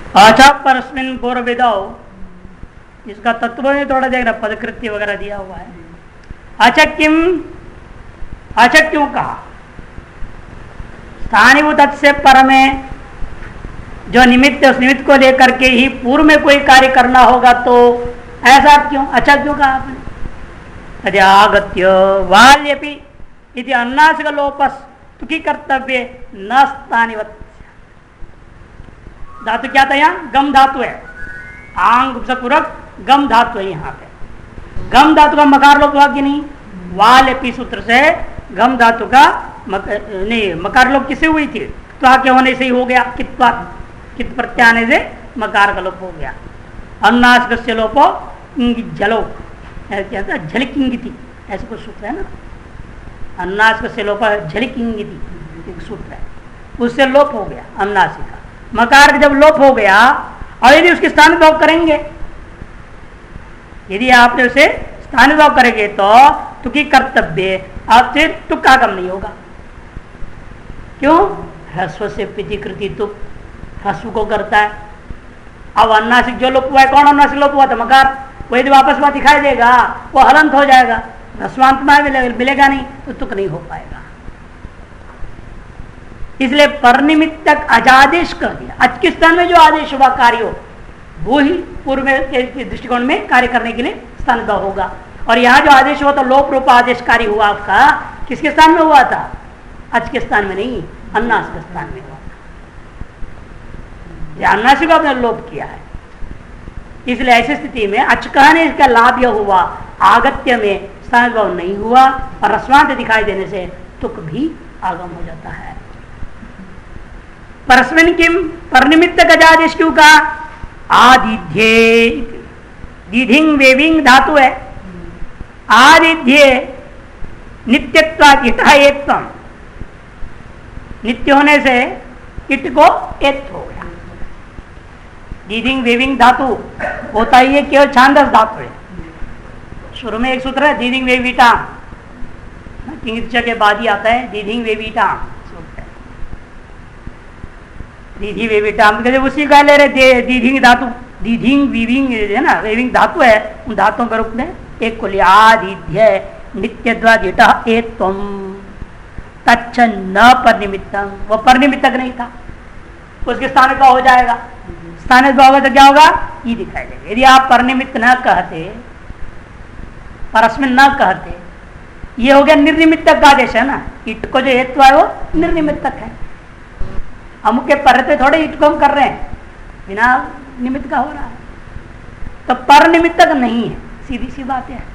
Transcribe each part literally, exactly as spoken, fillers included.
अच्छा परस्मिन पूर्व विदौ, इसका तत्व में थोड़ा देखना, पदकृत्य वगैरह दिया हुआ है। अच्छा किम, अच्छा क्यों कहा स्थानीभूत से पर में जो निमित्त, उस निमित्त को लेकर के ही पूर्व में कोई कार्य करना होगा, तो ऐसा क्यों, अच्छा क्यों कहा आपने? यदि आगत्य वाल्यपि इति अन्नासिक लोपस तुकी कर्तव्य न स्थानीवत। धातु क्या था यहाँ? गम धातु है, आंग से पूरक गम धातु है यहाँ पे। गम धातु का मकार लोप हुआ कि नहीं? वाल्यपि सूत्र से गम धातु का मक, नहीं मकार लोप किसे हुई थी? तो आके होने से ही हो गया, कित्वा कित प्रत्यय आने से मकार का लोप हो गया। अन्नासिक से लोपो जलो, क्या था? झलिक इंगिति, ऐसे कुछ सूत्र है ना। अन्नासिक से लोप झलिक इंगिति एक सूत्र है, उससे लोप हो गया अन्नासिक का। मकार का जब लोप हो गया और यदि उसके स्थान भाव करेंगे, यदि आपने उसे स्थान भाव करेंगे तो तुकी कर्तव्य आपसे तुक आगम नहीं होगा। क्यों? ह्रस्व से पितिकृति तुक ह्रस्व को करता है। अब अन्नासिक जो लोप हुआ है, कौन अन्नासिक लोप हुआ था? मकार। वो यदि वापस वहां दिखाई देगा वो हलंत हो जाएगा, ह्रस्वांत में मिलेगा नहीं, तो तुक नहीं हो पाएगा। इसलिए परनिमित्तक अजादेश कर दिया। आज के स्थान में जो आदेश हुआ कार्य हो, वो ही पूर्व के दृष्टिकोण में कार्य करने के लिए स्थान होगा। और यहाँ जो आदेश हुआ था लोप रूप आदेश कार्य हुआ आपका, किसके स्थान में हुआ था? आज के स्थान में नहीं, अन्नासिक के स्थान में हुआ था। अन्नासिक को आपने लोप किया है। इसलिए ऐसी स्थिति में अच कहने इसका लाभ यह हुआ, आगत्य में स्थान भाव नहीं हुआ और रस्वांत दिखाई देने से तुक भी आगम हो जाता है। परस्मिन किम, परनिमित्त गजादेश क्यों कहा? आदिध्य, दीधिंग वेविंग धातु है। आदिध्य नित्यत्वात् इट एत्वम, नित्य होने से इट को एत हो गया। दीधिंग वेविंग धातु होता ही है केवल छांदस धातु है। शुरू में एक सूत्र है दीधिंग वेविटा, किंग के बाद ही आता है दीधिंग वेविटा। दीधी वेविटा उसी का ले रहे, दीधिंग धातु, दीधिंग वीविंग है ना, वेविंग धातु है, उन धातुओं के रूप में एक को लिया। आदिध्य नित्यद्वादिट एत्वम तच्च न परनिमित्तम, वो परनिमित्तक नहीं था, उसके स्थान का हो जाएगा। स्थान का होगा तो क्या होगा? ये दिखाई देगा। यदि आप परनिमित्त न कहते, परस्मिन न कहते, ये हो गया निर्निमित्तक का आदेश है ना। इट को जो हेतु है वो निर्निमित्तक है। अमुक के परते थोड़े इट को हम कर रहे हैं, बिना निमित्त का हो रहा है, तो पर निमित्तक नहीं है, सीधी सी बात है।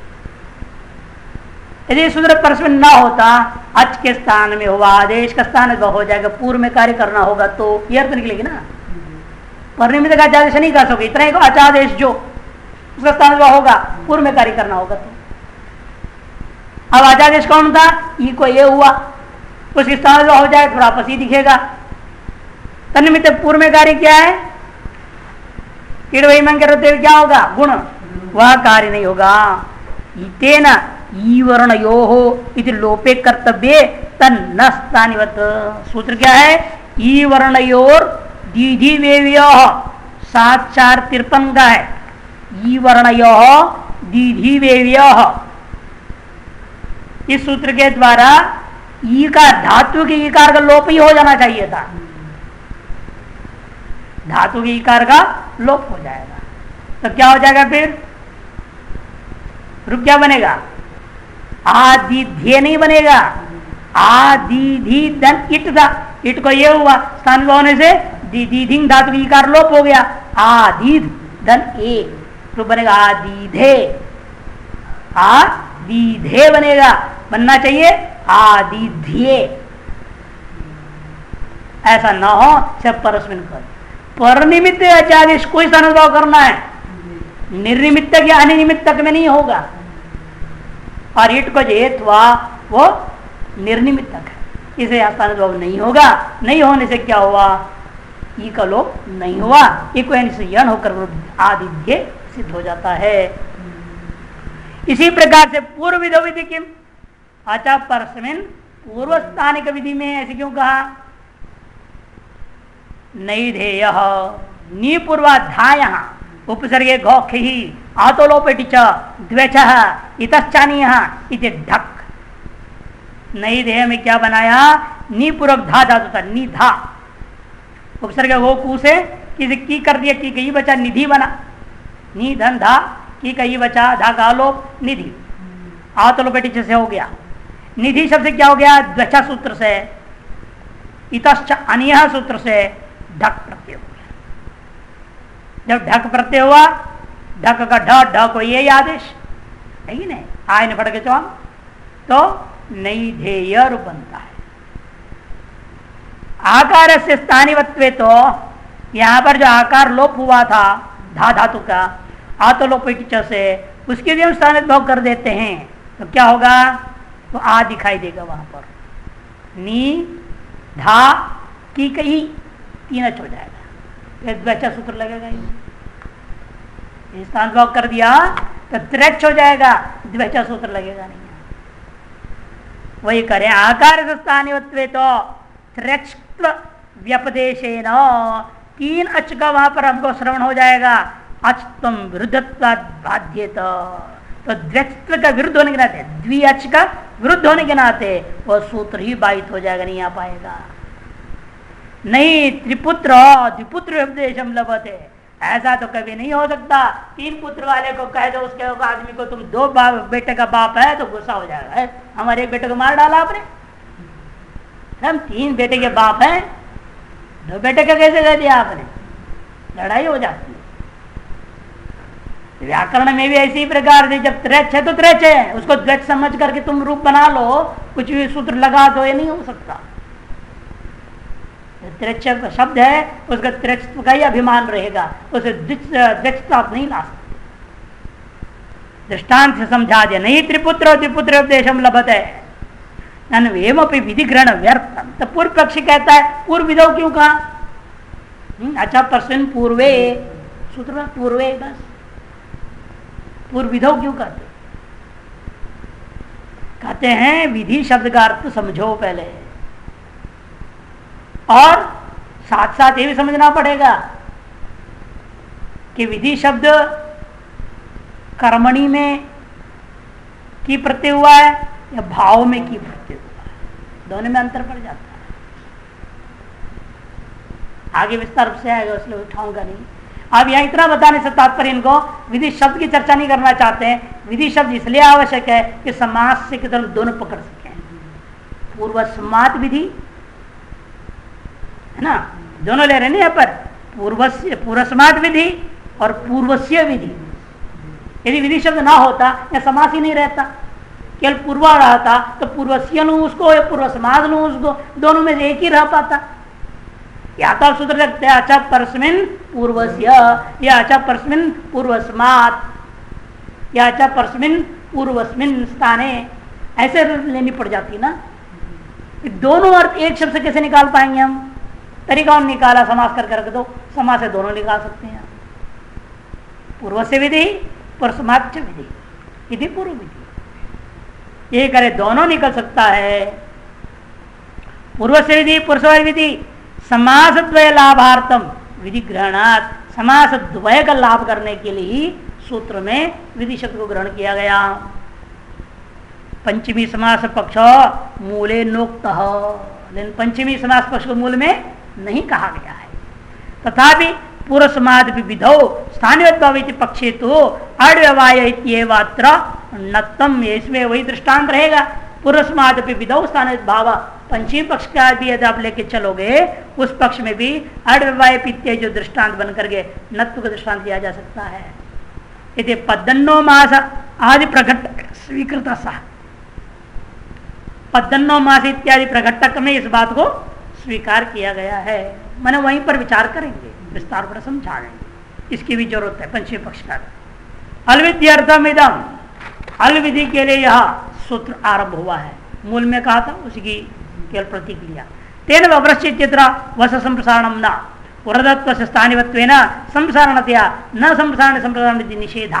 यदि सूत्र परस्मिन ना होता, अच के स्थान में हुआ, आदेश का स्थान हो जाएगा, पूर्व में कार्य करना होगा, तो यह अर्थ निकलेगी ना। पर निमित्त का आदेश नहीं कर सकोगे, इतना ही अचादेश जो उसका स्थान होगा, पूर्व में कार्य करना होगा। तो अब आचादेश कौन था? ई को ये हुआ, उसके स्थान हो जाए थोड़ा पसी दिखेगा। तन्निमित्त पूर्व में कार्य क्या है? कीड़ वही मंग करते क्या होगा? गुण, वह कार्य नहीं होगा। इतेन ईवर्ण यो हो इति लोपे कर्तव्य तन्न स्थानिवत। सूत्र क्या है? ईवर्णयोर दीधि वेव्य, सात चार तिरपन का है। ईवर्णयो दीधि वेव्य, इस सूत्र के द्वारा ई का धातु के ईकार का लोप ही हो जाना चाहिए था। धातु के ईकार का लोप हो जाएगा तो क्या हो जाएगा? फिर रूप क्या बनेगा? आदिध्य नहीं बनेगा, आदिधि धन इट था। इट को ये हुआ, स्थान होने से दीधिंग धातु की ईकार लोप हो गया। आदिध धन ए, रूप बनेगा आदिधे। आदिधे बनेगा, बनना चाहिए आदिध्य। ऐसा ना हो, सब परस्मिन कर। परनिमित्त आचार्य कोई स्थानुभाव करना है, निर्निमित्तक या अनिमित्तक में नहीं होगा। और इट को जेत हुआ वो निर्निमित्तक है, इसे स्थानुभाव नहीं होगा। नहीं होने से क्या हुआ? ई का लोप नहीं हुआ, ई को यण होकर आदिध्य सिद्ध हो जाता है। इसी प्रकार से पूर्व विधो विधि किम, आचा परस्मिन पूर्व स्थानिक विधि में ऐसे क्यों कहा? नहीं ध्येय, नी पूर्वाधा यहाँ उपसर्गे घोख ही आतोलोपेटि च द्वेच इतश्चानीय इति ढक। नई देह में क्या बनाया? नी पूर्वक धा धातु था, नी धा उपसर्ग हो कू से किसी की कर दिया, की कही बचा निधि बना, नी धन धा की कही बचा धा का लोप निधि, आतोलोपेटि च से हो गया। निधि शब्द से क्या हो गया? द्वचा सूत्र से, इतश्च अनियः सूत्र से ढक प्रत्यय हो गया। जब ढक प्रत्यय हुआ, ढक का ढ ढ को ये आदेश है ही नहीं, आय ने फट के चौम तो नई ध्येय रूप बनता है। आकार से स्थानिवत्वे तो यहां पर जो आकार लोप हुआ था धा धातु का आतोलोपिक से, उसके भी हम स्थानित भाव कर देते हैं तो क्या होगा? तो आ दिखाई देगा वहां पर, नी धा की कही तीन अच हो जाएगा, द्वैचा सूत्र लगेगा। ये स्थान भाव कर दिया तो त्रेच हो जाएगा, द्वैचा सूत्र लगेगा नहीं। वही करें आकार से स्थानिवत्वे तो त्रेक्ष्व व्यपदेशेन, तीन अच का वहां पर हमको श्रवण हो जाएगा। अचत्वम विरुद्धत्वाद बाध्यत, तो द्वैत्व का विरुद्ध होने के नाते, द्वि अच का विरुद्ध होने के नाते वह सूत्र ही बाधित हो जाएगा, नहीं आ पाएगा। नहीं त्रिपुत्र द्विपुत्र उपदेशम लभते, ऐसा तो कभी नहीं हो सकता। तीन पुत्र वाले को कह दो उसके आदमी को तुम दो बाप बेटे का बाप है तो गुस्सा हो जाएगा, है हमारे एक बेटे को मार डाला आपने, हम तीन बेटे के बाप हैं, दो बेटे का कैसे कह दिया आपने? लड़ाई हो जाती है। व्याकरण में भी ऐसी प्रकार से, जब त्रेच है तो त्रेच है, उसको द्वैत समझ करके तुम रूप बना लो, कुछ भी सूत्र लगा दो, ये नहीं हो सकता। त्रेच शब्द है उसका त्रेचत्व का ही अभिमान रहेगा, उसे द्वैत्व आप नहीं ला सकते। दृष्टांत से समझा दिया, नहीं त्रिपुत्र त्रिपुत्र उपदेशम लभते नन्वेमपि विधि ग्रहण व्यर्थम। तो पूर्व पक्षी कहता है पूर्व विधो क्यों कहा? अच्छा परस्मिन् पूर्वे सूत्र में पूर्वे, बस पूर्व विधो क्यों कहते? कहते हैं विधि शब्द का अर्थ समझो पहले, और साथ साथ ये भी समझना पड़ेगा कि विधि शब्द कर्मणि में की प्रत्यय हुआ है या भाव में की प्रत्यय हुआ है, दोनों में अंतर पड़ जाता है। आगे विस्तार से आएगा, इसलिए उठाऊंगा नहीं। अब यहाँ इतना बताने से तात्पर्य, इनको विधि शब्द की चर्चा नहीं करना चाहते हैं। विधि शब्द इसलिए आवश्यक है कि समास से की तरफ दोनों पकड़ सके। पूर्वस्मात् विधि है ना, दोनों ले रहे हैं यहाँ पर, पूर्वस्य पूर्वस्मात् विधि और पूर्वस्य विधि। यदि विधि शब्द ना होता या समास ही नहीं रहता, केवल पूर्वा रहता तो पूर्वस्य लू उसको या पूर्वस्मात् लू उसको, दोनों में से एक ही रह पाता। या तो आप सूत्र रखते हैं अच्छा परस्मिन् पूर्वस्य, या अच्छा परस्मिन् पूर्वस्मात्, या अच्छा परस्मिन् पूर्वस्मिन् स्थाने, ऐसे लेनी पड़ जाती ना। दोनों अर्थ एक शब्द से कैसे निकाल पाएंगे हम? तरीका निकाला, समास करके रख दो, समास से दोनों निकाल सकते हैं। पूर्व से विधि परस्माच्च विधि, विधि पूर्व विधि, ये करे दोनों निकल सकता है। पूर्व से विधि पुरुषवादी विधि समास द्वय लाभार्थम विधि ग्रहणात्, समास द्वय का लाभ करने के लिए ही सूत्र में विधि शब्द को ग्रहण किया गया। पंचमी समास पक्ष मूले नोक्त, लेकिन पंचमी समास पक्ष को मूल में नहीं कहा गया है। तथापि पूर्व समाद विधौ स्थानीय पक्षे तो अव्यवायत्र नत्तम, इसमें वही दृष्टांत रहेगा। पूर्व समाद विधौ स्थानीय भाव, पंचमी पक्ष का भी यदि आप लेके चलोगे उस पक्ष में भी अव्यवाय पित्य जो दृष्टांत बनकर के नत्व का दृष्टांत दिया जा सकता है। यदि पद्दन्नो मास आदि प्रघट्ट स्वीकृत सा, पद्दन्नो मास इत्यादि प्रघट्टक में इस बात को स्वीकार किया गया है। मैंने वहीं पर विचार करेंगे, विस्तार पर समझाएंगे, इसकी भी जरूरत है पंचमी पक्ष का। अलविद्यर्थम इदम, अलविधि के लिए यह सूत्र आरंभ हुआ है। मूल में कहा था उसी की केवल प्रतीक लिया। तेन वृश्चित्र वस संप्रसारणम न वरदत्व से स्थानिवत्वेन संप्रसारणतया न संप्रसारण संप्रसारण निषेधा।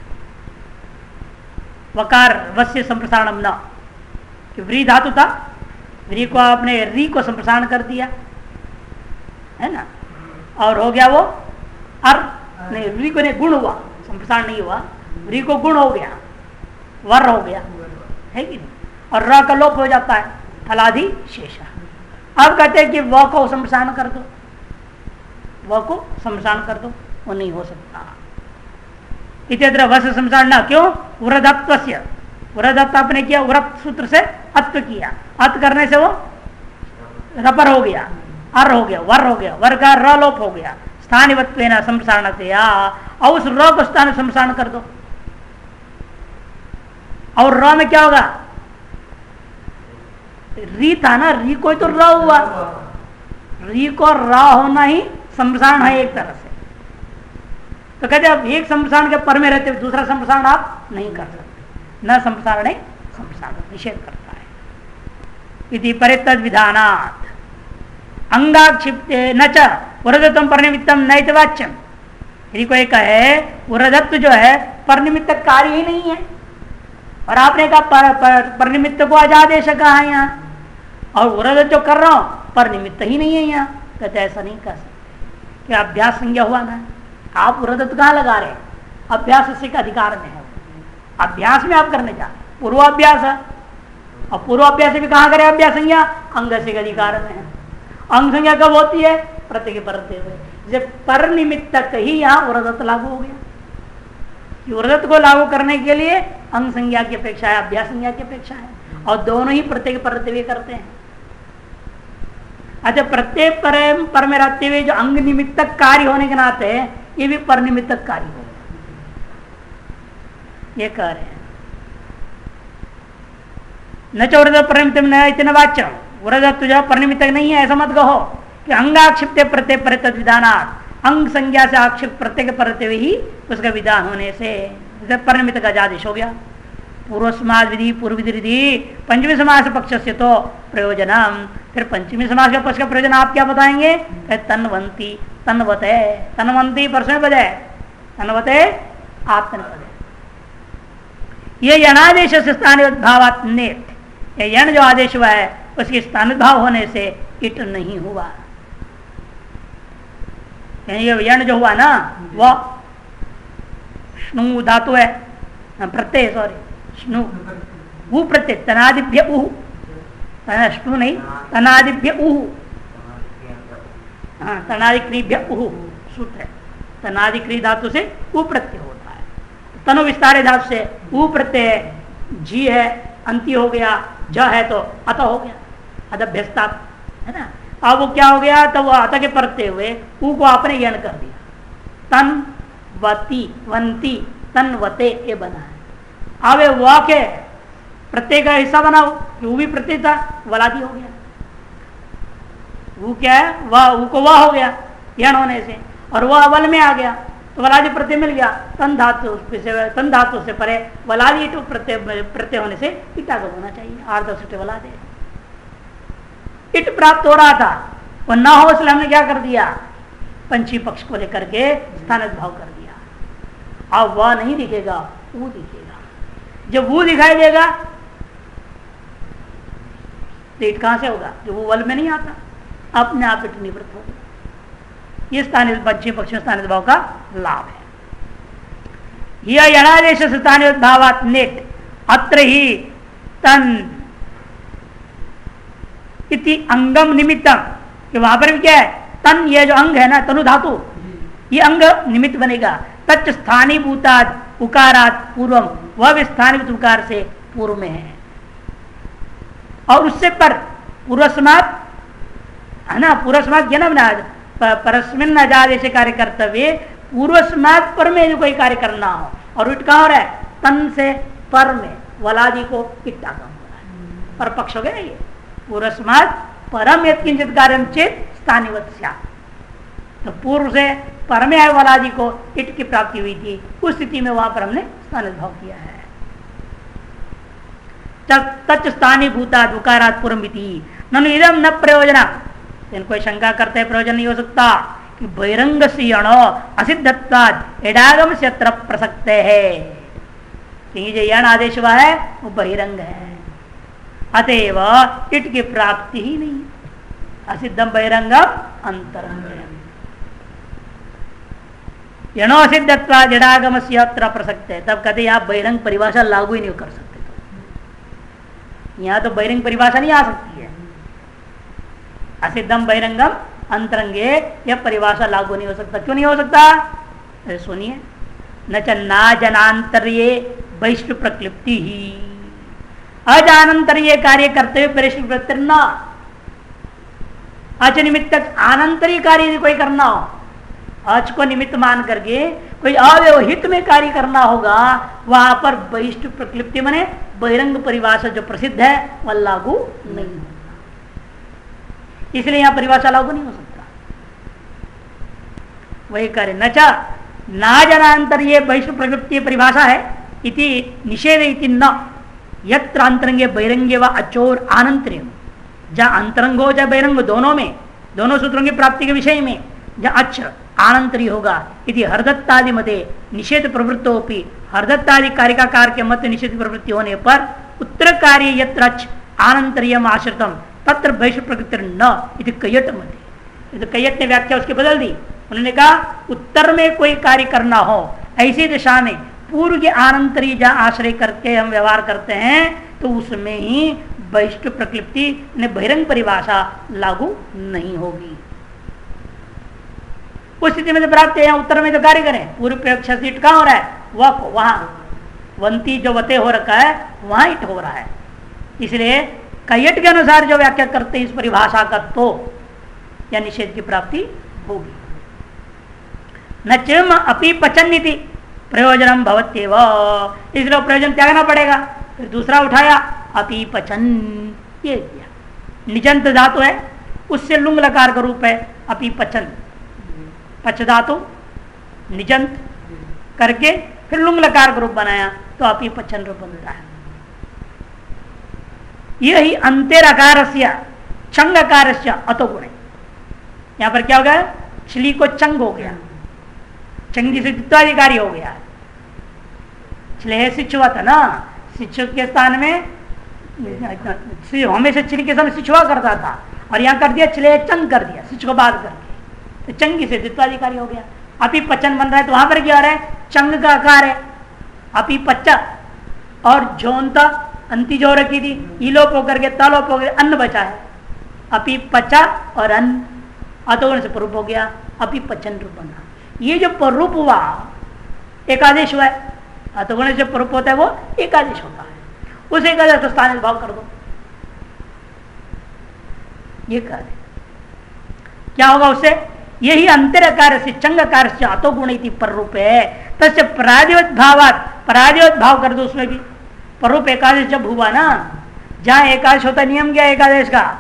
वकार वस्य संप्रसारणम न, व्री धातु था, व्री को आपने री को संप्रसारण कर दिया है ना, और हो गया वो अर नहीं, री को नहीं गुण हुआ, संप्रसारण नहीं हुआ, री को गुण हो गया, वर हो गया, है कि नहीं, और र का लोप हो जाता है, फलादि शेष। अब कहते हैं कि व को संप्रसारण कर दो, व को संप्रसारण कर दो, वो नहीं हो सकता। इत्यत्र वस संप्रसारण न, क्यों? उरदत्वस्य, उरदत्त आपने किया, उरत सूत्र से अत्व किया, अत करने से वो रपर हो गया, अर हो गया, वर हो गया, वर का र लोप हो गया, स्थानिवत्वेन संप्रसारण से, या और उस र को स्थान संप्रसारण कर दो, और र में क्या होगा? री था ना, री कोई तो र हुआ, री को र होना ही संप्रसारण है एक तरह से। तो कहते आप एक संप्रसारण के पर में रहते हुए दूसरा संप्रसारण आप नहीं कर सकते, न संप्रसारण है, संप्रसारण निषेध करता है। इति परे तद विधानात् अंगाक्षिप्ते न च उरदत्वं परनिमित्तम नैत वाच्यम। यदि कोई कहे उरदत्व जो है परनिमित्त कार्य ही नहीं है, और आपने कहा पर, पर, परनिमित्त को अजादेश कहा है यहाँ, और उरदत्व जो कर रहा हूं परनिमित्त ही नहीं है यहाँ, कहते ऐसा नहीं कर सकते, क्या अभ्यास संज्ञा हुआ ना, आप उरदत्व कहाँ लगा रहे? अभ्यास से अधिकार में है, अभ्यास में आप करने जा, पूर्वाभ्यास है, और पूर्वाभ्यास भी कहाँ करे अभ्यास संज्ञा? अंग से अधिकार में है। अंग संज्ञा कब होती है? प्रत्येक परते हुए, जब पर निमित्तक ही यहाँ उरदत्त लागू हो गया। उरदत्त को लागू करने के लिए अंग संज्ञा की अपेक्षा है, अभ्यास संज्ञा की अपेक्षा है, और दोनों ही प्रत्येक परते हुए करते हैं। अच्छा, प्रत्येक पर, पर में रहते हुए जो अंग निमित्तक कार्य होने के नाते ये भी पर निमित्तक कार्य हो, ये कह रहे हैं। न चौरदत्त परनिमित्त न इतना वाच्य, उरदत्त जो परनिमित्तक नहीं है ऐसा मत कहो कि अंगाक्षिप्ते प्रत्येक पर तद विधानात्, अंग संज्ञा से आक्षिप्त प्रत्येक परते हुए ही उसका विधान होने से परनिमित्त का आदेश हो गया। पूर्व समाज विधि पूर्व विधि पंचमी समास पक्ष से तो प्रयोजनम, फिर पंचमी समास का पक्ष का प्रयोजन आप क्या बताएंगे? तन्वंती तन्वते, तन्वंती परसों पद है, तन्वते आत्मपद है। ये यणादेश से स्थानीय भावात नेट, ये यण जो आदेश हुआ है उसके स्थानित भाव होने से इट नहीं हुआ। ये यण जो हुआ ना वह स्नु धातु है, प्रत्यय सॉरी स्नु, ऊ प्रत्यय, तनादिभ्य उहु, स्नु नहीं तनादिभ्य उहु, हाँ तनादिक्रिभ्य उहु सूत्र है, तनादिक्रि धातु से ऊ प्रत्यय होता है, तनु विस्तारे धातु से ऊ प्रत्यय, जी है अंति हो गया, ज है तो अत हो गया, अदभ्यस्ता है ना। अब वो क्या हो गया? तो वो अत के परते हुए ऊ को आपने यण कर दिया, तन वती वंती तन वते ये बना है। अब व के प्रत्यय का हिस्सा बनाओ, वो भी प्रत्यय था, वलादी हो गया, वो क्या है? वह ऊ को वह हो गया यण होने से, और वह अवल में आ गया तो वलादी प्रत्यय मिल गया, तन धातु से, तन धातु से परे वलादी तो प्रत्यय प्रत्यय होने से इटागम होना चाहिए, आर्ध सुटे वलादे। इट प्राप्त हो रहा था, वो न हो इसलिए हमने क्या कर दिया? पंचमी पक्ष को लेकर के स्थानित भाव कर दिया। अब वह नहीं दिखेगा, वो दिखेगा। जब वो दिखाई देगा तो इट कहां से होगा? जो वो वल में नहीं आता, अपने आप इट निवृत्त होगा। ये स्थानित पंचमी पक्ष में स्थानित भाव का लाभ है। यह यणादेश स्थानित भावात नेट अत्र ही तन इति अंगम निमित्तम, कि वहां पर भी क्या है? तन, ये जो अंग है ना, तनु धातु, ये अंग निमित्त बनेगा। तच्च स्थानी भूताद उकारात पूर्वम, वह भी स्थानीभूत उकार से पूर्व में है, और उससे पर पूर्वस्मात् है ना, पूर्वस्मात् क्या ना परस्मिन अजादेश कार्य कर्तव्य, पूर्वस्मात् पर में जो कोई कार्य करना हो, और इट कहाँ हो रहा है? तन से पर में, वलादी को इट्टा कम हो रहा है, पर पक्ष हो गया ये। पूर्वस्मात् परम यत्किंचित कार्यम चेत स्थानिवत् स्यात्, तो पूर्व से पर में है वलादी को इट की प्राप्ति हुई थी, उस स्थिति में वहां पर हमने स्थानित भाव किया है। तच्च स्थानी भूता दुकारात पूर्वमिति ननु इदम न प्रयोजना, कोई शंका करते प्रयोजन नहीं हो सकता कि बहिरंग से अणो असिद्धत्वाद एडागम से अत्र प्रसक्त है, क्योंकि जो यण आदेश हुआ है वो बहिरंग है, अतएव इट की प्राप्ति ही नहीं, असिद्धम बहिरंगम अंतरंग। यणो सिद्धत्वा जड़ागम से अत्र प्रसक्त है। तब कहते आप बहिरंग परिभाषा लागू ही नहीं कर सकते, तो यहाँ तो बहिरंग परिभाषा नहीं आ सकती है। असिद्धम बहिरंगम अंतरंगे यह परिभाषा लागू नहीं हो सकता। क्यों नहीं हो सकता? अरे सुनिए, न च ना जनांतर्ये वैश्व प्रक्लिप्ति ही, अजानंतरीय कार्य करते हुए वैश्व प्रकृति न, अच निमित्त आनंतरी कार्य यदि कोई करना हो, अच को निमित्त मान करके कोई अव्यवहित में कार्य करना होगा, वहां पर वैश्व प्रक्लिप्ति माने बहिरंग परिभाषा जो प्रसिद्ध है वह लागू नहीं होगा। इसलिए यहां परिभाषा लागू नहीं हो सकता। वही कार्य न चा ना जनांतर ये वैश्व प्रकृति परिभाषा है इति निषेध इति न यत्र अंतरंगे बहिरंगे व अचोर आनंतरियम, जहां अंतरंग हो चाहे बहिरंग, दोनों में, दोनों सूत्रों की प्राप्ति के विषय में जहां अच आनंतरी होगा इति हरदत्तादि मते निषेध प्रवृत्तोपि, हरदत्तादि कारिकाकार के मत निषेध प्रवृत्ति होने पर उत्तर कार्य यत्र अच आनंतरियम आश्रितम तत्र वैश्व प्रकृति न इति कयट मते। तो कयट ने व्याख्या उसकी बदल दी। उन्होंने कहा उत्तर में कोई कार्य करना हो ऐसी दिशा में पूर्व के आनंतरी जहां आश्रय करके हम व्यवहार करते हैं तो उसमें ही वैश्व प्रकृति ने बहिरंग परिभाषा लागू नहीं होगी। उस स्थिति में तो प्राप्त है उत्तर में जो कार्य करें, पूर्व प्रयोग सीट कहां हो रहा है, वह वहां वंती जो वते हो रखा है वहां इट हो रहा है। इसलिए कयट के अनुसार जो व्याख्या करते इस परिभाषा का तो या निषेध की प्राप्ति होगी। न चिम अपि पचन्निति प्रयोजनम भवत्येव, इसलिए प्रयोजन त्यागना पड़ेगा। फिर दूसरा उठाया अपि पचन, ये दिया निजंत धातु है, उससे लुंग लकार का रूप है अपि पचन, पच धातु निजंत करके फिर लुंग लकार का रूप बनाया तो अपि पचन रूप बनता है। यही अंतेर अकार चंग अकार अतो गुण, यहां पर क्या हो गया, छली को चंग हो गया, चंगी से द्वित्वाधिकारी हो गया। छले सिचुआ था ना, शिक्षु के स्थान में हमेशा छली के समय सिचुआ करता था और यहां कर दिया छले चंग कर दिया, सिच को बाद करके, तो चंगी से द्वित्वाधिकारी हो गया। अपी पचन बन रहा है तो वहां पर क्या हो रहा है, चंग का आकार है अपी पच्चा, और जोनता अंति जो रखी थी इलोप होकर के तालोप होकर अन्न बचा है, अपी पचा और अन्न अतोगुण से परूप हो गया, अपी पचन रूप बना। ये जो परूप हुआ एकादेश हुआ है, अतोगुण से परूप होता है वो एकादेश होता है, उस एकादेश को स्थान भाव कर दो। ये कार्य क्या होगा उससे, यही अंतर कार्य से चंग कार्य से अतोगुण पर रूप है, तस्य परादिवत भावात, परादिवत भाव कर दो उसमें भी। परूप एकादश जब हुआ ना, जहां एकादश होता नियम क्या एकादश का,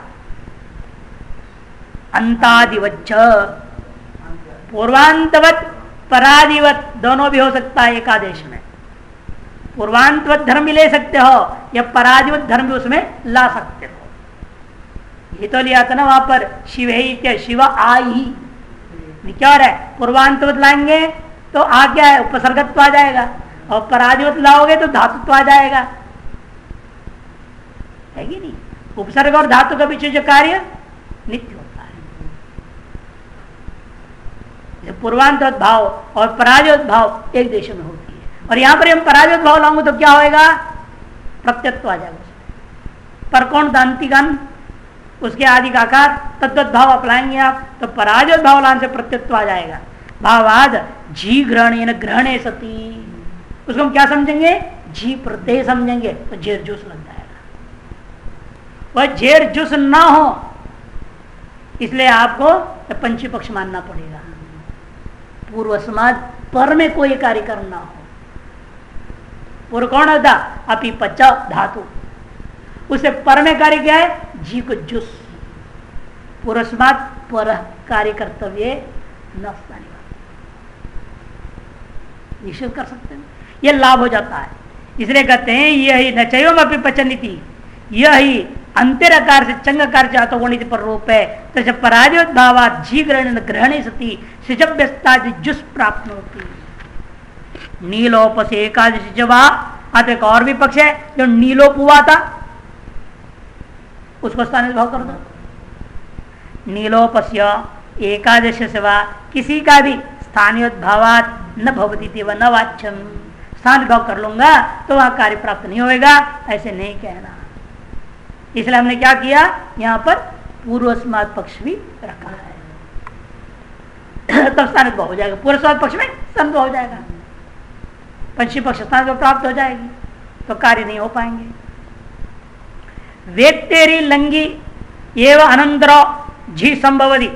अंतादिवच्च, पूर्वांतवत परादिवत दोनों भी हो सकता है एकादेश में। पूर्वांतवत धर्म भी ले सकते हो या परादिवत धर्म भी उसमें ला सकते हो। ये तो लिया था ना वहां पर शिव ही, शिव आई ही क्या हो रहा है, पूर्वांतवत लाएंगे तो आ क्या है, उपसर्गत्व आ जाएगा, और परादिवत लाओगे तो धातुत्व आ जाएगा, है कि नहीं। उपसर्ग और धातु के बीच जो कार्य नित्य होता है। पूर्वांतवत भाव और परादिवत भाव एक देश में होती है, और यहां पर हम परादिवत भाव लाऊंगे तो क्या होएगा, प्रत्यत्व आ जाएगा। पर कौन दांतिगन, उसके आदि का आकार तद्वत भाव आप लाएंगे आप तो परादिवत भाव लाने से प्रत्यत्व आ जाएगा। भावाद जी ग्रहण ग्रहणे सती, उसको हम क्या समझेंगे, जी प्रत्यय समझेंगे तो जेर जूस लग जाएगा। वह जेर जूस ना हो इसलिए आपको पंचमी पक्ष मानना पड़ेगा। पूर्व समाज पर में कोई कार्य करना हो, पूर्व कौन होता, अपी पच्चा धातु, उसे पर में कार्य क्या है, जी को जुस, पूर्व समाज पर कार्य कर्तव्य न निश्चित कर सकते हैं, यह लाभ हो जाता है। इसलिए कहते हैं यही न चयम अपनी पचनीति, यही अंतर आकार से चंग आकार से अतोगुणित पर रूप है। तो जब परादिवत भावात जी ग्रहण ग्रहणे सती सिजव्यस्ता जुस प्राप्त होती। नीलोप से एकादशी जवाब एक और भी पक्ष है जो नीलोप हुआ था, उसको स्थान भाव कर दो। नीलोपस्य एकादश सेवा, किसी का भी स्थानीय भावात न भवती थी वह न वाच्यम, स्थानीय भाव कर लूंगा तो वहां कार्य प्राप्त नहीं होएगा, ऐसे नहीं कहना। इसलिए हमने क्या किया, यहाँ पर पूर्वस्माद पक्ष भी रखा है, तब स्थानिक भाव हो जाएगा। पूर्वस्माद पक्ष में स्थानिक भाव हो जाएगा, पंचमी पक्ष स्थानिक भाव प्राप्त हो जाएगी, तो कार्य नहीं हो पाएंगे। वेत्तेरी लंगी एवं अनंतर झी संभवती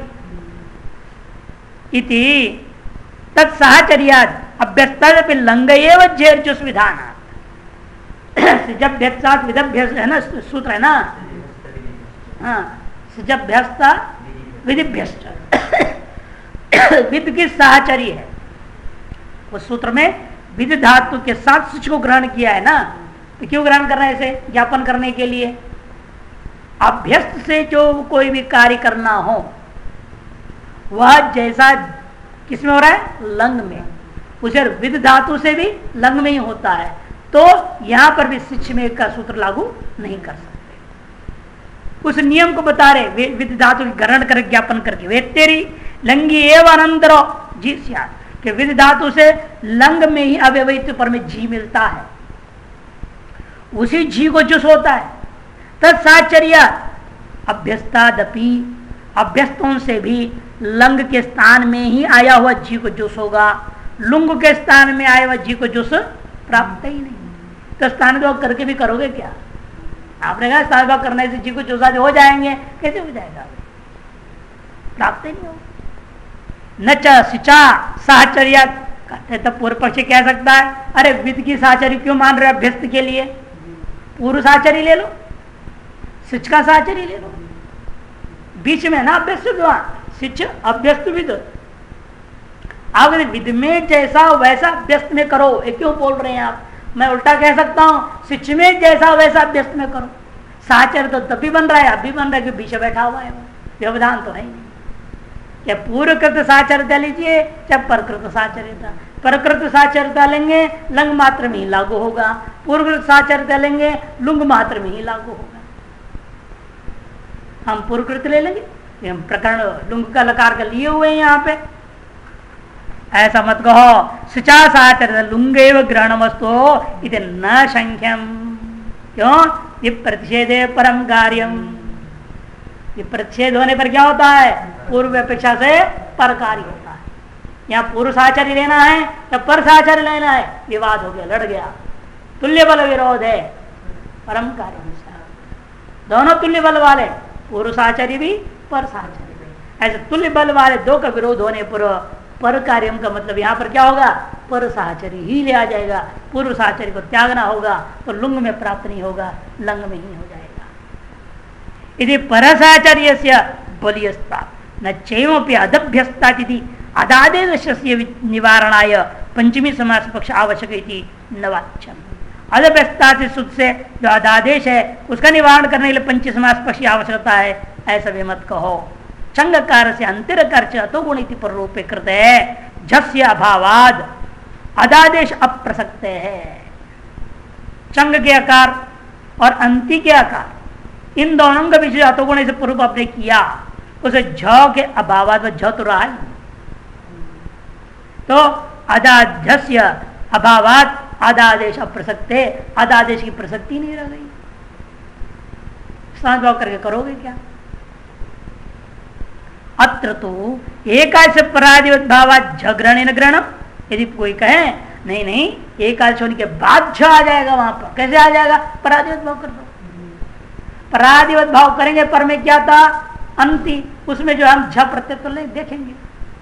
इति तत्साहचर्याद अभ्यस्तपि लंग एवं झेर्जुस विधान सिजभ्यस्तात् विदभ्यस्त है ना, सूत्र है ना, हाँ सिजभ्यस्ता विधिभ्यस्त विद की साहचरी है, उस सूत्र में विधि धातु के साथ सूच को ग्रहण किया है ना, तो क्यों ग्रहण करना है इसे, ज्ञापन करने के लिए। अभ्यस्त से जो कोई भी कार्य करना हो वह जैसा किसमें हो रहा है, लंग में, उसे विधि धातु से भी लंग में ही होता है, तो यहां पर भी शिक्ष में का सूत्र लागू नहीं कर सकते। उस नियम को बता रहे विधि धातु ग्रहण कर ज्ञापन करके, वेत्तेरी लंगी एवं अनंतर जी कि विधि धातु से लंग में ही अव्यवहित पर में जी मिलता है, उसी जी को जुस होता है। तत्साचर्य अभ्यस्तादपि, अभ्यस्तों से भी लंग के स्थान में ही आया हुआ जी को जुस होगा, लुंग के स्थान में आया हुआ जी को जुस प्राप्त ही नहीं। तो स्थान भाव करके भी करोगे क्या, आपने कहा स्थान भाव करने से जी को जुसा हो जाएंगे, कैसे हो जाएगा, प्राप्त ही नहीं होगा। न च सिचा साहचर्य कहते तब पूर्व पक्ष कह सकता है, अरे विद की साहचर्य क्यों मान रहे अभ्यस्त के लिए, पूर्व साहचर्य ले लो, सिच का साहचर्य ले लो, बीच में ना अभ्यस्त विद्वान, सिच अभ्यस्त विद। आप विद में जैसा वैसा अभ्यस्त में करो, ये क्यों बोल रहे हैं आप, मैं उल्टा कह सकता हूं सिच में जैसा वैसा अभ्यस्त में करो। साहचर्य तो तब भी बन रहा है, अभी बन रहा है कि बीच बैठा हुआ है, वो व्यवधान तो है ही नहीं। क्या पूर्वकृत साचर्यता लीजिए चाहे परकृत साचर्यता, परकृत साचर्यता लेंगे लंग मात्र में ही लागू होगा, पूर्वकृत साचर्यता लेंगे लुंग मात्र में ही लागू होगा। हम पूर्वकृत ले लेंगे, हम प्रकरण लुंग का लकार का लिए हुए हैं यहाँ पे, ऐसा मत कहो। सिचा साचर्य लुंगेव ग्रहण वस्तु इति न संख्यम, क्यों, ये प्रतिषेधे परम कार्यम, ये प्रतिषेध होने पर क्या होता है, पूर्व अपेक्षा से पर कार्य होता है। यहाँ पूर्व साचर्य लेना है या पर साचर्य लेना है, विवाद हो गया, लड़ गया, तुल्य बल विरोध है, परम कार्य दोनों तुल्य बल वाले, पूर्व साचर्य भी पर साचर्य भी, ऐसे तुल्य बल वाले दो का विरोध होने पर पर कार्यम का मतलब यहाँ पर क्या होगा, पर साचर्य ही ले आ जाएगा, पूर्व साचर्य को त्यागना होगा तो लुंग में प्राप्त नहीं होगा, लंग में ही हो जाएगा। यदि परसाचर्य से बलियस्ता न चैवपि अदभ्यस्ता अदादेश निवारणाय पंचमी समास पक्ष आवश्यक इति न वाच्यम। अदभ्यस्ता से सुध से जो अदादेश है उसका निवारण करने के लिए पंचमी समास पक्ष की आवश्यकता है, ऐसा भी मत कहो। चंगकार से अंतिर कार्य अतोगुण इति पर रूपे कृत है, झस्य अभावाद अदादेश अप्रसक्त है। चंग के आकार और अंति के आकार इन दोनों का विषय अतोगुण से पूर्व आपने किया, उसे झ के अभावाद झ तो रहा है, तो अदाध्यस्य अभावात अदादेश अप्रसक्त है, अदादेश की प्रसक्ति नहीं रह गई, भाव करके करोगे क्या। अत्र तो एकादश पराधिवत भावात झग्रहण ग्रहणम, यदि कोई कहे नहीं नहीं एकादश होने के बाद झ आ जाएगा, वहां पर कैसे आ जाएगा, पराधिवत भाव कर दो। पराधिवत भाव करेंगे पर में क्या था, अंति, उसमें जो हम झ प्रत्यय तो नहीं देखेंगे।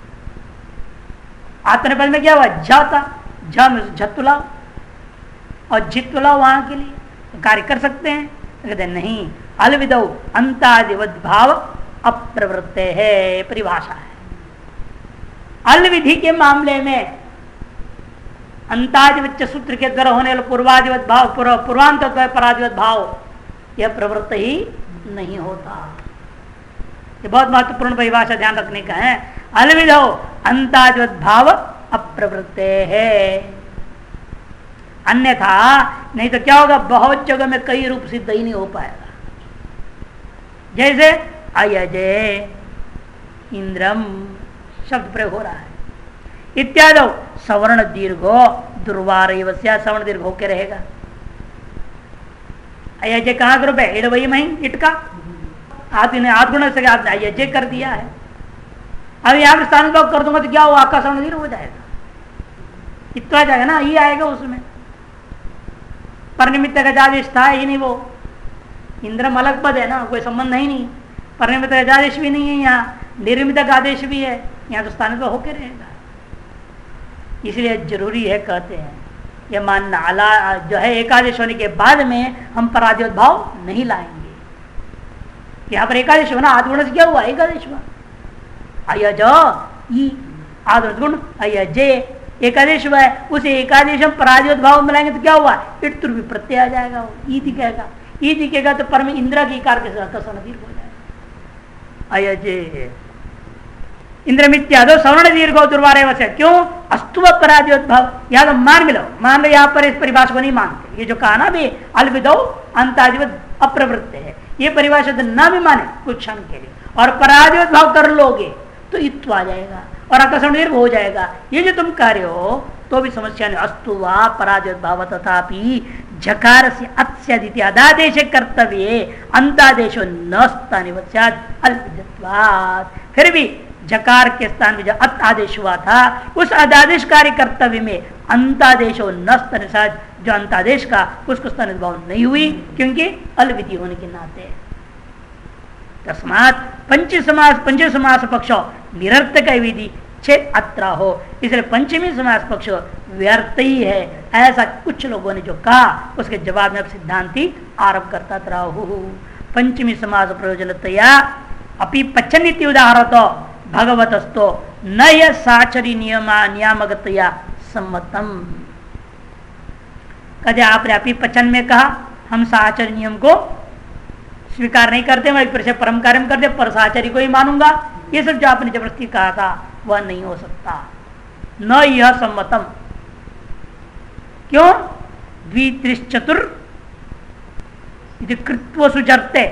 आत्मनिपद में क्या हुआ, झ था, झ में झतुलाओ और जितुलाओ वहां के लिए तो कार्य कर सकते हैं, तो कहते नहीं, अलविदौ अंतादिवत भाव अप्रवृत्ते है, परिभाषा है। अलविधि के मामले में अंतादिवत सूत्र के द्वारा होने वाला पूर्वादिवत भाव, पूर्वांत परादिवत भाव यह प्रवृत्त ही नहीं होता। ये बहुत महत्वपूर्ण परिभाषा ध्यान रखने का है। अलविधो अंतादिवत भाव अप्रवृत्ते है, अन्यथा नहीं तो क्या होगा, बहुत जगह में कई रूप सिद्ध ही नहीं हो पाएगा। जैसे अयजे इंद्रम शब्द प्रयोग हो रहा है, इत्यादि सवर्ण दीर्घो दुर्वार सवर्ण दीर्घ होके रहेगा। अयजय कहाँ ग्रुप है? इड वही मही इट का आदि ने आदगुण से अयजय कर दिया है। अब यहाँ पे स्थान कर दूंगा तो क्या हो, आपका सवर्ण दीर्घ हो जाएगा, इतना जाएगा ना, ये आएगा उसमें। परनिमित्त गजादेश था ही नहीं, वो इंद्रम अलग पद है ना, कोई संबंध ही नहीं। परनिमित्त गजादेश भी नहीं है यहाँ, निर्मित आदेश भी है यहाँ, तो स्थान होके रहेगा। इसलिए जरूरी है, कहते हैं यह मानना अला जो है एकादश होने के बाद में हम परादिवत भाव नहीं लाएंगे। यहाँ पर एकादश होना आदगुण से क्या हुआ? एकादश हुआ। अयज ई आदुण गुण अयजे एकादश हुआ है, उसे एकादश हम परादिवत भाव में लाएंगे तो क्या हुआ? इट तुर भी प्रत्यय आ जाएगा, वो ई दिखेगा, ई दिखेगा तो परम इंद्र की कार के साथ हो जाएगा। अयजे इंद्रमित्यादो सवर्ण दीर्घो दुर्वारे वसे, क्यों? अस्तुव परादिवत भाव। या तो मान मिलो, मान लो यहाँ पर इस परिभाषा को नहीं मानते, ये जो कहा ना भी अलविदो अंतादिवत अप्रवृत्त है, ये परिभाषा तो ना भी माने कुछ क्षण के लिए, और परादिवत भाव कर लोगे तो इत्व आ जाएगा और आकर्षण दीर्घ हो जाएगा। ये जो तुम कार्य हो तो भी समस्या नहीं। अस्तु वा परादिवत भाव तथापि झकार से अत्यादित्य अदादेश कर्तव्य अंतादेशो न स्थानिवत्यात्। फिर भी झकार के स्थान में जो अत आदेश हुआ था, उस अदादेश कार्य कर्तव्य में अंतादेशो न स्तनिसाद, जो अंतादेश का उसको स्तन भाव नहीं हुई, क्योंकि अलविधि होने के नाते। तस्मात् पंच समास पंच समास पक्ष निरर्थक विधि छेद अत्र हो, इसलिए पंचमी समास पक्ष व्यर्थ ही है, ऐसा कुछ लोगों ने जो कहा उसके जवाब में अब सिद्धांति आरोप करता रहा। पंचमी समास प्रयोजनतया अपि पचनिति उदाहरतो भगवतस्तो न यह साचरी नियमा नियामकतया सम्मतम। कदे आपने अपि पचन में कहा हम साचरी नियम को स्वीकार नहीं करते, मैं फिर से परम कार्य करते, पर साचरी को ही मानूंगा, ये सब जो आपने जबरदस्ती कहा था वह नहीं हो सकता। न यह सम्मतम, क्यों? द्वित्रिश्चतुर कृत्व सुचरते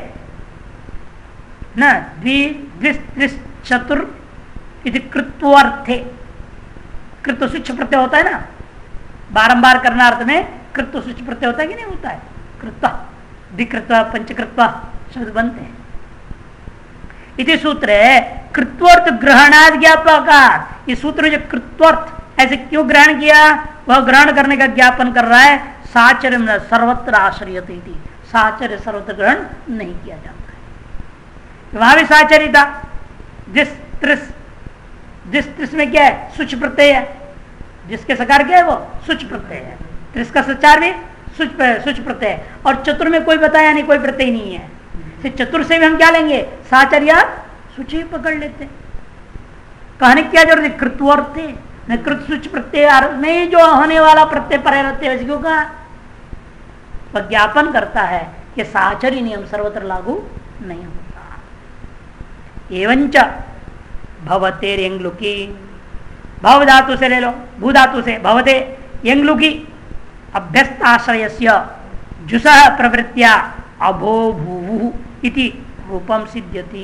न द्वित्रिश्चतुर कृत्वर्थे। कृत्व सुच प्रत्यय होता है ना, बारंबार करना अर्थ में कृत्व सुच प्रत्यय होता है कि नहीं होता है? कृत्व द्विकृत्व पंचकृत्व शब्द बनते हैं। इति सूत्र है कृत्वर्थ ग्रहणाद ज्ञापकार। ये सूत्र जो कृत्वर्थ ऐसे क्यों ग्रहण किया? वह ग्रहण करने का ज्ञापन कर रहा है। साचर्य सर्वत्र आश्रयते थी, साचर्य सर्वत्र ग्रहण नहीं किया जाता है। वहां भी साचर्य था। जिस त्रिस जिस त्रिस में क्या है? सुच प्रत्यय है, जिसके सकार क्या है वो सुच प्रत्यय है। त्रिस का सचार भी सुच सुच प्रत्यय, और चतुर में कोई बताया नहीं, कोई प्रत्यय नहीं है। चतुर से भी हम क्या लेंगे? साचर्या सुच ही पकड़ लेते। कहने क्या जरूरत है? कृत्वर्थ थे न कृत सुच प्रत्यय में जो होने वाला प्रत्यय परे रहते हैं, क्यों कहा? वह ज्ञापन करता है कि साचर्य नियम सर्वत्र लागू नहीं होता। एवंच भवते यंगलुकी, भव धातु से ले लो, भू धातु से भवते यंगलुकी अभ्यस्त आश्रयस्य जुसः प्रवृत्त्या अभो भूवु इति रूपम सिद्ध्यति।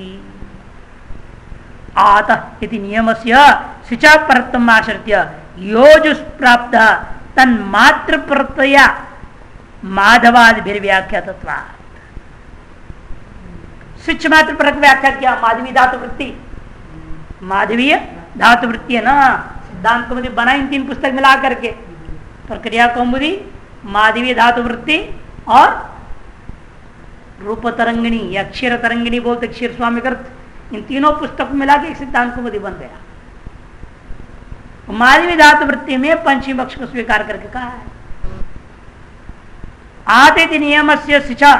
आतः इति नियमस्य सिचा परत्वम् आश्रित्य यो जुस् प्राप्तः तन्मात्र प्रत्यया माधवादिभिर्व्याख्यातत्वात्। स्विच मात्र परक व्याख्या किया माधवी धातु वृत्ति, माधवीय धातु वृत्ति है ना, सिद्धांत कौमुदी बनाई इन तीन पुस्तक मिला करके, प्रक्रिया कौमुदी, माधवीय धातु वृत्ति और रूप तरंगिणी या क्षीर तरंगिणी बोलते, क्षीर स्वामी कृत, इन तीनों पुस्तक मिला के एक सिद्धांत कौमुदी बन गया। माधवी धातु वृत्ति में पंचमी पक्ष को स्वीकार करके कहा है। आते नियम से शिक्षा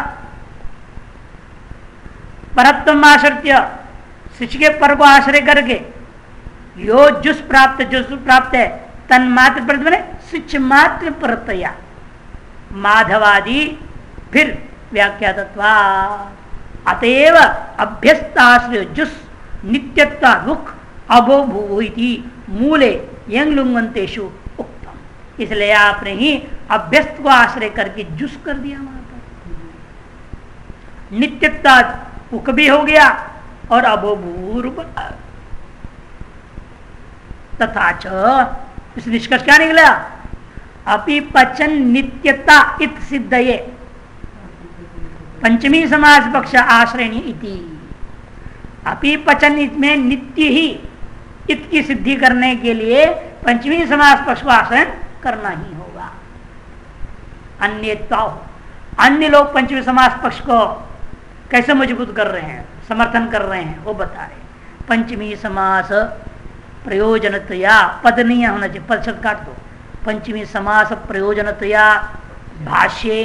परत्वम् आश्रित्य, शिच के पर को आश्रय करके यो जुस प्राप्त जुस प्राप्त है तन्मात्र प्रत्यय ने शिच मात्र प्रत्यय माधवादि फिर व्याख्या तत्वा। अतएव अभ्यस्त आश्रय जुस नित्यत्व रुख अभो भू मूले यंग लुंगंतेषु उक्तम। इसलिए आपने ही अभ्यस्त को आश्रय करके जुस कर दिया। वहां पर नित्यत्व उक भी हो गया और अभो भू रूप तथा च इस निष्कर्ष क्या निकला? अपि पचन नित्यता इत सिद्धये पंचमी समास पक्ष आश्रयणी इति। अपि पचन में नित्य ही इत की सिद्धि करने के लिए पंचमी समास पक्ष को आश्रय करना ही होगा। अन्य अन्य लोग पंचमी समास पक्ष को कैसे मजबूत कर रहे हैं, समर्थन कर रहे हैं, वो बता रहे। पंचमी समास प्रयोजनतया, पद नहीं होना चाहिए, पद शब्द काट दो। पंचमी समास प्रयोजनतया भाष्ये,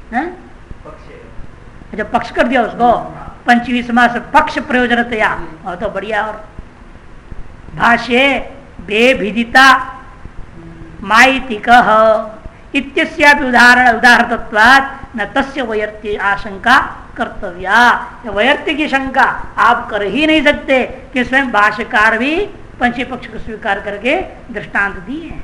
अच्छा पक्ष कर दिया उसको, पंचमी समास पक्ष प्रयोजनतया, और तो बढ़िया। और भाष्ये बेभिदिता माइतिकः इत्यस्यापि उदाहरण उदाहरणत्वात् न तस्य वैयर्त्य आशंका कर्तव्या। वैयर्त्य की शंका आप कर ही नहीं सकते कि स्वयं भाष्यकार भी पंचमी पक्ष को स्वीकार करके दृष्टांत दिए हैं।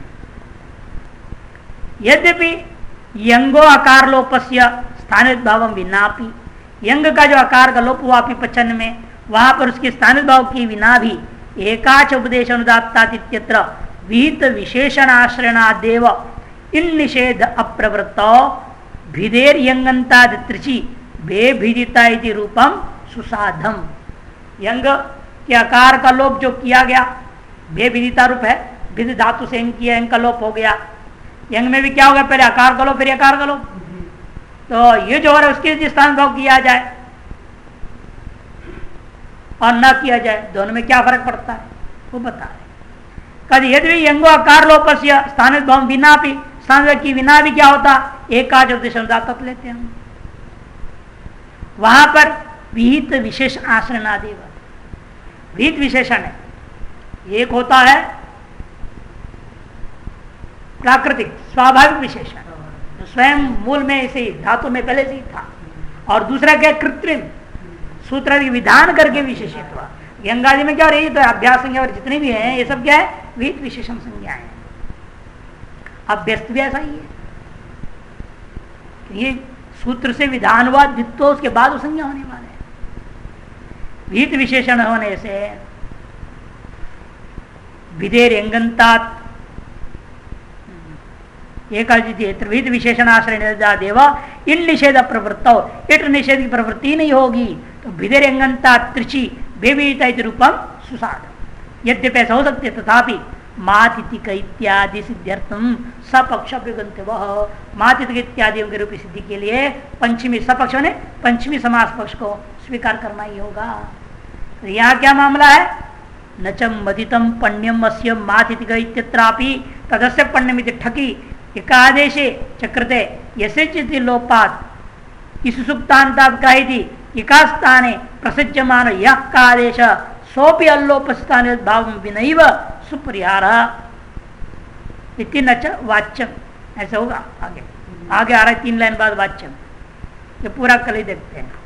यद्यपि यंगो आकार लोपस्य स्थानित भावम विनापि, यंग का जो आकार का लोप हुआ पचन में, वहां पर उसके स्थानित भाव की विना भी एकाच उपदेश अनुदात्तातित्यत्र विहित विशेषण आश्रयणादेव इन निषेध अप्रवृत्त भिदेर यंगंतादित्रिचि बेभिदिता इति रूपम सुसाधम। यंग के आकार का लोप जो किया गया बेभिदिता रूप है, विद धातु से यंग किया, यंग का लोप हो गया। यंग में भी क्या होगा, पहले आकार का लोप फिर आकार का लोप। तो ये जो हो रहा है उसके स्थान भाव किया जाए और ना किया जाए, दोनों में क्या फर्क पड़ता है वो बता रहे। कभी यदि यंगो आकार लोपस्य स्थानित भाव बिना भी, स्थान की बिना भी क्या होता, एकाच उपदेश अनुदात लेते हैं। वहां पर विहित विशेष आश्रयणादेव, विहित विशेषण है। एक होता है प्राकृतिक स्वाभाविक विशेषण, तो स्वयं मूल में इसे धातु में पहले से ही था, और दूसरा क्या कृत्रिम सूत्र विधान करके विशेषित हुआ। यंगादि में क्या हो रही, तो अभ्यास संज्ञा और जितने भी हैं ये सब क्या है, विहित विशेषण संज्ञा है। अभ्यस्त भी ऐसा ही है, ये सूत्र से विधान हुआ द्वित्व, उसके बाद वो संज्ञा होने वाले हैं। विहित विशेषण होने से विधेर यंगंतात विहित विशेषण आश्रय देव इन निषेध प्रवृत्त, इट निषेध की प्रवृत्ति नहीं होगी तो विधेर यंगंता त्रिचि बेविदिता रूपम सुसाध। यद्यपि ऐसा हो सकते तथापि मातिथिक इत्यादि सिद्ध्यर्थम सपक्ष वह मातिथिक इत्यादि के रूप सिद्धि के लिए पंचमी सपक्ष ने पंचमी समास पक्ष को स्वीकार करना ही होगा। तो यहाँ क्या मामला है, नचम मदितम पण्यम अस्य मातिथिक इत्यत्रापि तदस्य पण्यमिति ठकी एकादेशे चक्रते यसे चिति लोपात इस सुप्तांतात् काहिति एकास्थाने प्रसज्यमान यह कादेश सोपि अल्लोपस्थाने भाव विनैव सुपरिहार इति नच वाच्यम। ऐसा होगा आगे, आगे आ रहा है तीन लाइन बाद वाच्यम, ये पूरा कल ही देखते हैं।